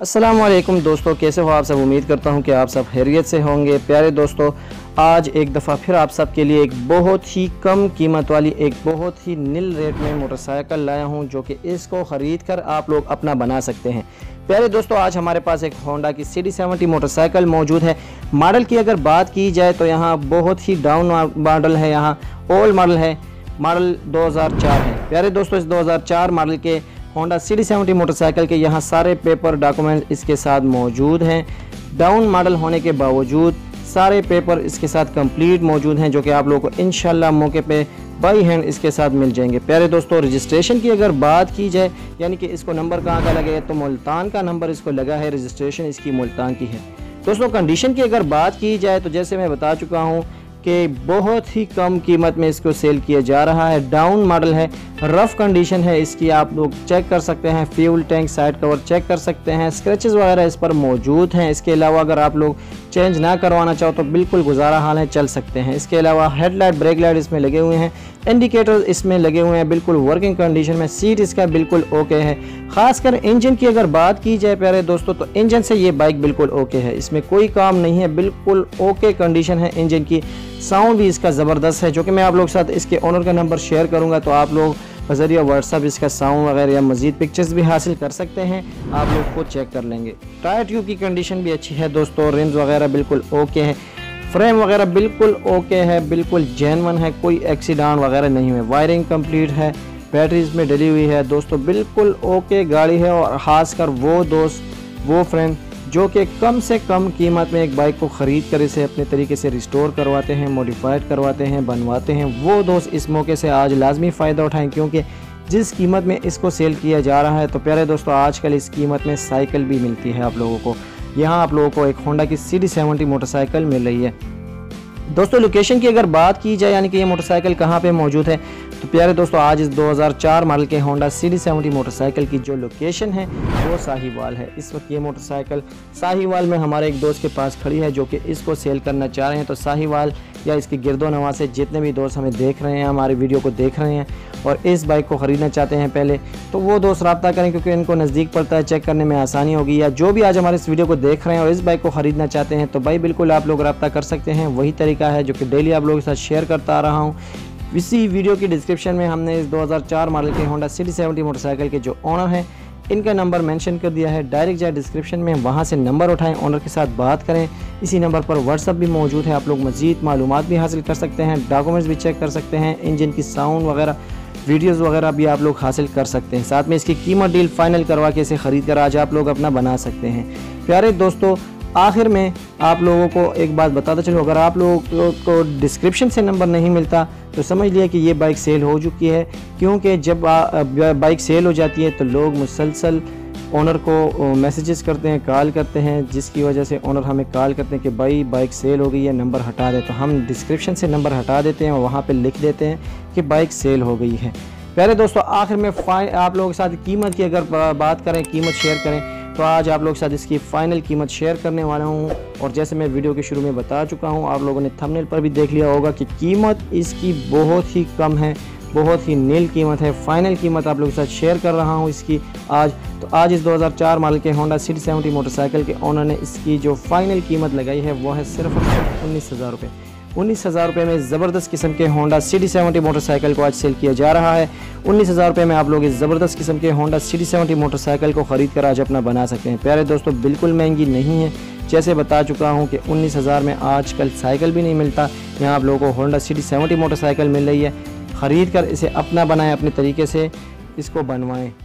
अस्सलामुअलैकुम दोस्तों, कैसे हो आप सब। उम्मीद करता हूं कि आप सब खैरियत से होंगे। प्यारे दोस्तों, आज एक दफ़ा फिर आप सब के लिए एक बहुत ही कम कीमत वाली एक बहुत ही नील रेट में मोटरसाइकिल लाया हूं, जो कि इसको ख़रीद कर आप लोग अपना बना सकते हैं। प्यारे दोस्तों, आज हमारे पास एक होंडा की CD70 मोटरसाइकिल मौजूद है। मॉडल की अगर बात की जाए तो यहाँ बहुत ही डाउन मॉडल है, यहाँ ओल्ड मॉडल है, मॉडल 2004 है। प्यारे दोस्तों, इस 2004 मॉडल के होंडा CD70 मोटरसाइकिल के यहाँ सारे पेपर डॉक्यूमेंट इसके साथ मौजूद हैं। डाउन मॉडल होने के बावजूद सारे पेपर इसके साथ कंप्लीट मौजूद हैं, जो कि आप लोगों को इंशाल्लाह मौके पे बाई हैंड इसके साथ मिल जाएंगे। प्यारे दोस्तों, रजिस्ट्रेशन की अगर बात की जाए, यानी कि इसको नंबर कहाँ का लगा है, तो मुल्तान का नंबर इसको लगा है, रजिस्ट्रेशन इसकी मुल्तान की है। दोस्तों, कंडीशन की अगर बात की जाए तो जैसे मैं बता चुका हूँ कि बहुत ही कम कीमत में इसको सेल किया जा रहा है। डाउन मॉडल है, रफ़ कंडीशन है इसकी, आप लोग चेक कर सकते हैं। Fuel tank, side cover check कर सकते हैं, स्क्रैचेस वगैरह इस पर मौजूद हैं। इसके अलावा अगर आप लोग चेंज ना करवाना चाहो तो बिल्कुल गुजारा हाल है, चल सकते हैं। इसके अलावा हेडलाइट, ब्रेक लाइट इसमें लगे हुए हैं, इंडिकेटर इसमें लगे हुए हैं, बिल्कुल वर्किंग कंडीशन में। सीट इसका बिल्कुल ओके है। खासकर इंजन की अगर बात की जाए प्यारे दोस्तों, तो इंजन से ये बाइक बिल्कुल ओके है, इसमें कोई काम नहीं है, बिल्कुल ओके कंडीशन है इंजन की। साउंड भी इसका ज़बरदस्त है, जो कि मैं आप लोग के साथ इसके ओनर का नंबर शेयर करूंगा, तो आप लोग बज़रिया व्हाट्सअप इसका साउंड वगैरह या मज़ीद पिक्चर्स भी हासिल कर सकते हैं, आप लोग को चेक कर लेंगे। टायर ट्यूब की कंडीशन भी अच्छी है दोस्तों, रिम्स वगैरह बिल्कुल ओके है, फ्रेम वगैरह बिल्कुल ओके है, बिल्कुल जेन्युइन है, कोई एक्सीडेंट वगैरह नहीं हुए। वायरिंग कंप्लीट है, बैटरी इसमें डली हुई है दोस्तों, बिल्कुल ओके गाड़ी है। और ख़ासकर वो दोस्त, वो फ्रेंड जो कि कम से कम कीमत में एक बाइक को ख़रीद कर इसे अपने तरीके से रिस्टोर करवाते हैं, मॉडिफाइड करवाते हैं, बनवाते हैं, वो दोस्त इस मौके से आज लाजमी फ़ायदा उठाएं, क्योंकि जिस कीमत में इसको सेल किया जा रहा है, तो प्यारे दोस्तों आजकल इस कीमत में साइकिल भी मिलती है आप लोगों को। यहाँ आप लोगों को एक होंडा की CD70 मोटरसाइकिल मिल रही है। दोस्तों, लोकेशन की अगर बात की जाए, यानी कि ये मोटरसाइकिल कहाँ पे मौजूद है, तो प्यारे दोस्तों आज इस 2004 मॉडल के होंडा CD70 मोटरसाइकिल की जो लोकेशन है वो साहिवाल है। इस वक्त ये मोटरसाइकिल साहिवाल में हमारे एक दोस्त के पास खड़ी है, जो कि इसको सेल करना चाह रहे हैं। तो साहिवाल या इसके गिरदो नवा से जितने भी दोस्त हमें देख रहे हैं, हमारे वीडियो को देख रहे हैं और इस बाइक को ख़रीदना चाहते हैं पहले, तो वो दोस्त रब्ता करें, क्योंकि इनको नज़दीक पड़ता है, चेक करने में आसानी होगी। या जो भी आज हमारे इस वीडियो को देख रहे हैं और इस बाइक को ख़रीदना चाहते हैं, तो भाई बिल्कुल आप लोग रब्ता कर सकते हैं। वही तरीका है जो कि डेली आप लोगों के साथ शेयर करता आ रहा हूँ। इसी वीडियो की डिस्क्रिप्शन में हमने इस 2004 मॉडल के होंडा CD70 मोटरसाइकिल के जो ओनर हैं इनका नंबर मेंशन कर दिया है। डायरेक्ट जाए डिस्क्रिप्शन में, वहां से नंबर उठाएं, ओनर के साथ बात करें। इसी नंबर पर व्हाट्सअप भी मौजूद है, आप लोग मज़ीद मालूमात भी हासिल कर सकते हैं, डॉक्यूमेंट्स भी चेक कर सकते हैं, इंजन की साउंड वगैरह, वीडियोस वगैरह भी आप लोग हासिल कर सकते हैं। साथ में इसकी कीमत डील फाइनल करवा के इसे ख़रीद कर आज आप लोग अपना बना सकते हैं। प्यारे दोस्तों, आखिर में आप लोगों को एक बात बताता चलूँ, अगर आप लोगों को डिस्क्रिप्शन से नंबर नहीं मिलता तो समझ लिया कि ये बाइक सेल हो चुकी है, क्योंकि जब बाइक सेल हो जाती है तो लोग मुसलसल ओनर को मैसेजेस करते हैं, कॉल करते हैं, जिसकी वजह से ओनर हमें कॉल करते हैं कि भाई बाइक सेल हो गई है, नंबर हटा दें। तो हम डिस्क्रिप्शन से नंबर हटा देते हैं और वहाँ पे लिख देते हैं कि बाइक सेल हो गई है। प्यारे दोस्तों, आखिर में आप लोगों के साथ कीमत की अगर बात करें, कीमत शेयर करें, तो आज आप लोग के साथ इसकी फ़ाइनल कीमत शेयर करने वाला हूं। और जैसे मैं वीडियो के शुरू में बता चुका हूं, आप लोगों ने थंबनेल पर भी देख लिया होगा कि कीमत इसकी बहुत ही कम है, बहुत ही नील कीमत है। फ़ाइनल कीमत आप लोगों के साथ शेयर कर रहा हूं इसकी आज। तो आज इस 2004 मॉडल के होंडा CD70 मोटरसाइकिल के ओनर ने इसकी जो फ़ाइनल कीमत लगाई है वो है सिर्फ 19,000 रुपये। 19,000 रुपये में ज़बरदस्त किस्म के होंडा CD70 मोटरसाइकिल को आज सेल किया जा रहा है। 19,000 रुपये में आप लोग इस ज़बरदस्त किस्म के होंडा CD70 मोटरसाइकिल को ख़रीद कर आज अपना बना सकते हैं। प्यारे दोस्तों, बिल्कुल महंगी नहीं है, जैसे बता चुका हूं कि 19,000 में आजकल साइकिल भी नहीं मिलता। यहाँ आप लोगों को होंडा CD70 मोटरसाइकिल मिल रही है, ख़रीद कर इसे अपना बनाएं, अपने तरीके से इसको बनवाएं।